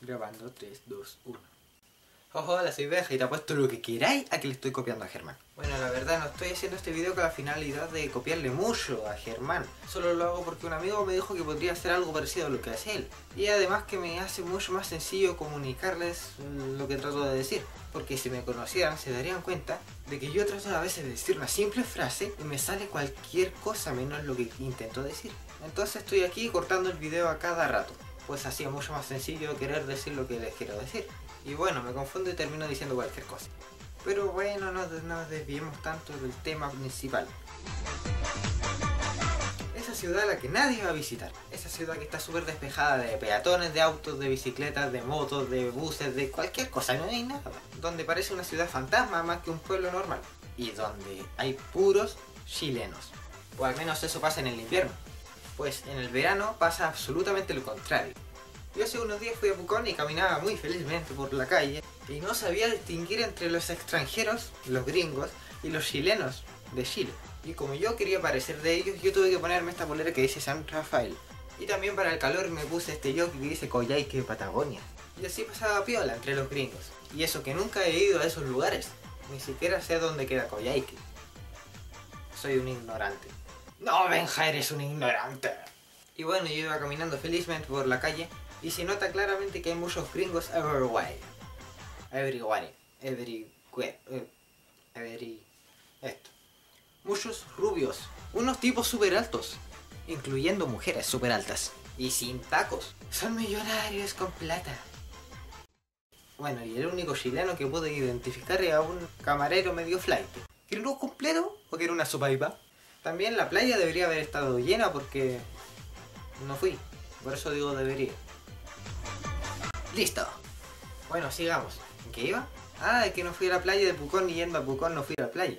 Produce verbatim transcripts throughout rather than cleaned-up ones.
Grabando tres, dos, uno. Hola, soy Benja y te apuesto lo que queráis a que le estoy copiando a Germán. Bueno, la verdad no estoy haciendo este video con la finalidad de copiarle mucho a Germán. Solo lo hago porque un amigo me dijo que podría hacer algo parecido a lo que hace él. Y además que me hace mucho más sencillo comunicarles lo que trato de decir. Porque si me conocieran se darían cuenta de que yo trato a veces de decir una simple frase y me sale cualquier cosa menos lo que intento decir. Entonces estoy aquí cortando el video a cada rato. Pues así es mucho más sencillo querer decir lo que les quiero decir. Y bueno, me confundo y termino diciendo cualquier cosa. Pero bueno, no nos desviemos tanto del tema principal. Esa ciudad a la que nadie va a visitar. Esa ciudad que está súper despejada de peatones, de autos, de bicicletas, de motos, de buses, de cualquier cosa, no hay nada. Donde parece una ciudad fantasma más que un pueblo normal. Y donde hay puros chilenos. O al menos eso pasa en el invierno. Pues en el verano pasa absolutamente lo contrario. Yo hace unos días fui a Pucón y caminaba muy felizmente por la calle y no sabía distinguir entre los extranjeros, los gringos, y los chilenos de Chile. Y como yo quería parecer de ellos, yo tuve que ponerme esta polera que dice San Rafael. Y también para el calor me puse este jockey que dice Coyhaique, Patagonia. Y así pasaba piola entre los gringos. Y eso que nunca he ido a esos lugares. Ni siquiera sé dónde queda Coyhaique. Soy un ignorante. No, Benja, eres un ignorante. Y bueno, yo iba caminando felizmente por la calle y se nota claramente que hay muchos gringos everywhere. Everywhere. Everywhere. Every... Esto. Muchos rubios. Unos tipos súper altos. Incluyendo mujeres súper altas. Y sin tacos. Son millonarios con plata. Bueno, y el único chileno que pude identificar era un camarero medio flight. ¿Gringo completo o que era una sopaipilla? También la playa debería haber estado llena porque no fui. Por eso digo debería. Listo. Bueno, sigamos. ¿En qué iba? Ah, es que no fui a la playa de Pucón y yendo a Pucón no fui a la playa.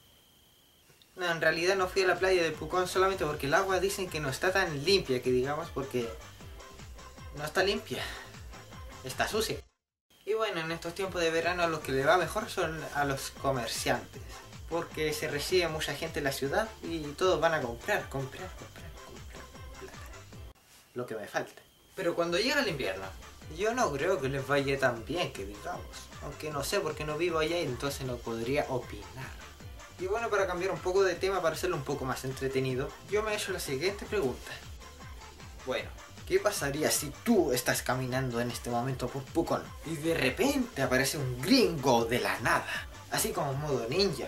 No, en realidad no fui a la playa de Pucón solamente porque el agua dicen que no está tan limpia que digamos porque no está limpia. Está sucia. Y bueno, en estos tiempos de verano a los que le va mejor son a los comerciantes. Porque se recibe mucha gente en la ciudad y todos van a comprar, comprar, comprar, comprar, comprar. Lo que me falta. Pero cuando llega el invierno, yo no creo que les vaya tan bien que digamos. Aunque no sé porque no vivo allá y entonces no podría opinar. Y bueno, para cambiar un poco de tema, para hacerlo un poco más entretenido, yo me he hecho la siguiente pregunta. Bueno, ¿qué pasaría si tú estás caminando en este momento por Pucón y de repente aparece un gringo de la nada? Así como modo ninja.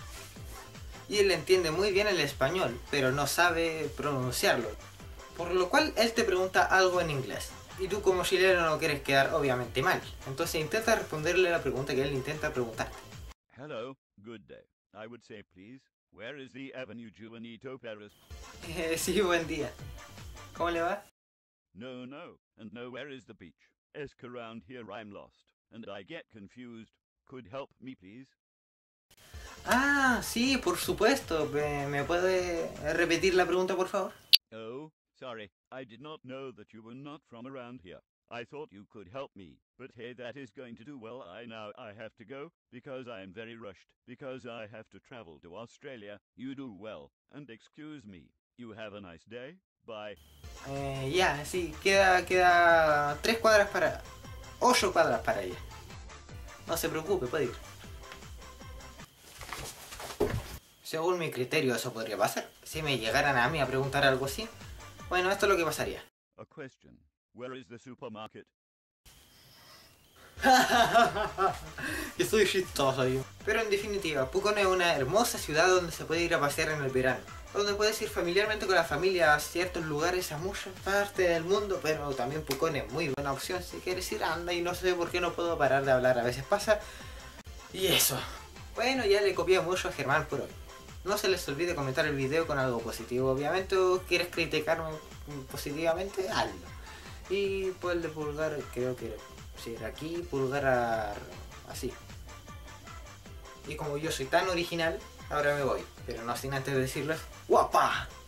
Y él entiende muy bien el español, pero no sabe pronunciarlo. Por lo cual él te pregunta algo en inglés. Y tú como chileno no quieres quedar obviamente mal. Entonces intenta responderle la pregunta que él intenta preguntarte. Hello, good day. I would say please, where is the Avenue Juanito Perez? Eh, sí, buen día. ¿Cómo le va? No, no, and no, where is the beach? Es que around here I'm lost, and I get confused. Could help me please? Ah, sí, por supuesto. ¿Me, me puede repetir la pregunta, por favor? Oh, sorry, I did not know that you were not from around here. I thought you could help me, but hey, that is going to do well. I now I have to go because I am very rushed because I have to travel to Australia. You do well, and excuse me. You have a nice day. Bye. Eh, ya, sí, queda, queda tres cuadras para... ocho cuadras para ella. No se preocupe, puede ir. Según mi criterio eso podría pasar. Si me llegaran a mí a preguntar algo así, bueno, esto es lo que pasaría. A question. Where is the supermarket? Que soy chistoso yo. Pero en definitiva, Pucón es una hermosa ciudad donde se puede ir a pasear en el verano. Donde puedes ir familiarmente con la familia a ciertos lugares, a muchas partes del mundo. Pero también Pucón es muy buena opción si quieres ir, anda, y no sé por qué no puedo parar de hablar, a veces pasa. Y eso. Bueno, ya le copié mucho a Germán por hoy. No se les olvide comentar el video con algo positivo, obviamente, o quieres criticarme positivamente, hazlo. Y pues el de pulgar, creo que si era aquí, pulgar a... así. Y como yo soy tan original, ahora me voy. Pero no sin antes decirles, ¡guapa!